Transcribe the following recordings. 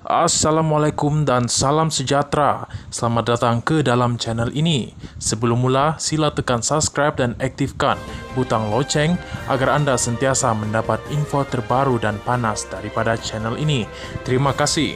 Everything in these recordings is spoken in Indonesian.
Assalamualaikum dan salam sejahtera. Selamat datang ke dalam channel ini. Sebelum mula, sila tekan subscribe dan aktifkan butang loceng agar anda sentiasa mendapat info terbaru dan panas daripada channel ini. Terima kasih.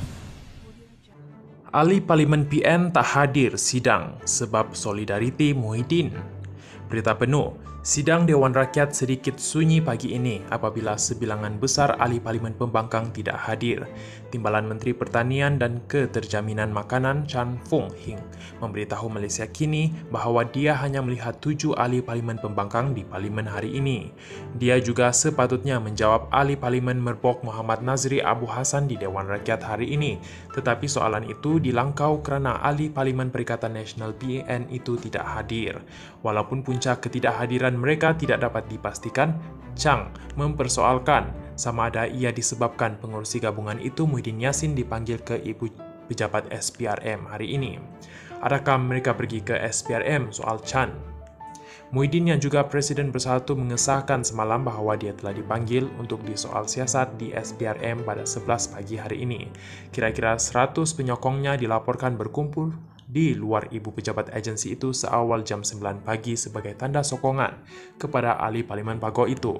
Ahli Parlimen PN tak hadir sidang sebab solidariti Muhyiddin. Berita penuh, sidang Dewan Rakyat sedikit sunyi pagi ini apabila sebilangan besar ahli Parlimen Pembangkang tidak hadir. Timbalan Menteri Pertanian dan Keterjaminan Makanan Chan Fung Hing memberitahu Malaysia Kini bahawa dia hanya melihat 7 ahli Parlimen Pembangkang di Parlimen hari ini. Dia juga sepatutnya menjawab ahli Parlimen Merbok Muhammad Nazri Abu Hassan di Dewan Rakyat hari ini. Tetapi soalan itu dilangkau kerana ahli Parlimen Perikatan Nasional PN itu tidak hadir. Walaupun puncak ketidakhadiran mereka tidak dapat dipastikan, Chang mempersoalkan sama ada ia disebabkan pengurusi gabungan itu Muhyiddin Yassin dipanggil ke Ibu Pejabat SPRM hari ini. Adakah mereka pergi ke SPRM soal Chan? Muhyiddin yang juga Presiden Bersatu mengesahkan semalam bahawa dia telah dipanggil untuk disoal siasat di SPRM pada 11 pagi hari ini. Kira-kira 100 penyokongnya dilaporkan berkumpul di luar Ibu Pejabat agensi itu seawal jam 9 pagi sebagai tanda sokongan kepada ahli Parlimen Pagoh itu.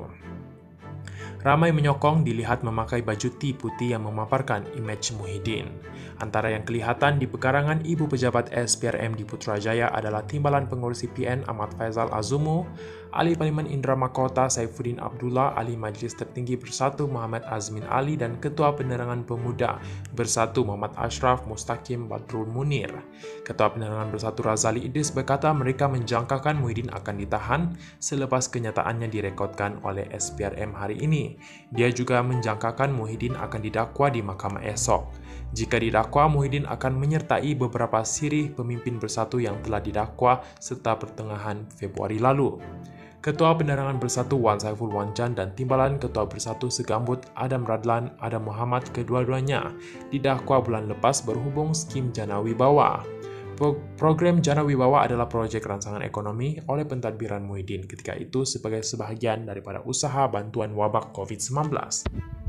Ramai menyokong dilihat memakai baju tee putih yang memaparkan imej Muhyiddin. Antara yang kelihatan di pekarangan Ibu Pejabat SPRM di Putrajaya adalah timbalan pengurusi PN Ahmad Faizal Azumu, ahli Parlimen Indra Makota Saifuddin Abdullah, ahli Majlis Tertinggi Bersatu Muhammad Azmin Ali dan Ketua Penerangan Pemuda Bersatu Muhammad Ashraf Mustaqim Badrul Munir. Ketua Penerangan Bersatu Razali Idris berkata mereka menjangkakan Muhyiddin akan ditahan selepas kenyataannya direkodkan oleh SPRM hari ini. Dia juga menjangkakan Muhyiddin akan didakwa di mahkamah esok. Jika didakwa, Muhyiddin akan menyertai beberapa sirih pemimpin Bersatu yang telah didakwa serta pertengahan Februari lalu. Ketua Penerangan Bersatu Wan Saiful Wan Jan dan Timbalan Ketua Bersatu Segambut Adam Radlan Adam Muhammad kedua-duanya didakwa bulan lepas berhubung skim Jana Wibawa. Program Jana Wibawa adalah projek rangsangan ekonomi oleh pentadbiran Muhyiddin ketika itu sebagai sebahagian daripada usaha bantuan wabak COVID-19.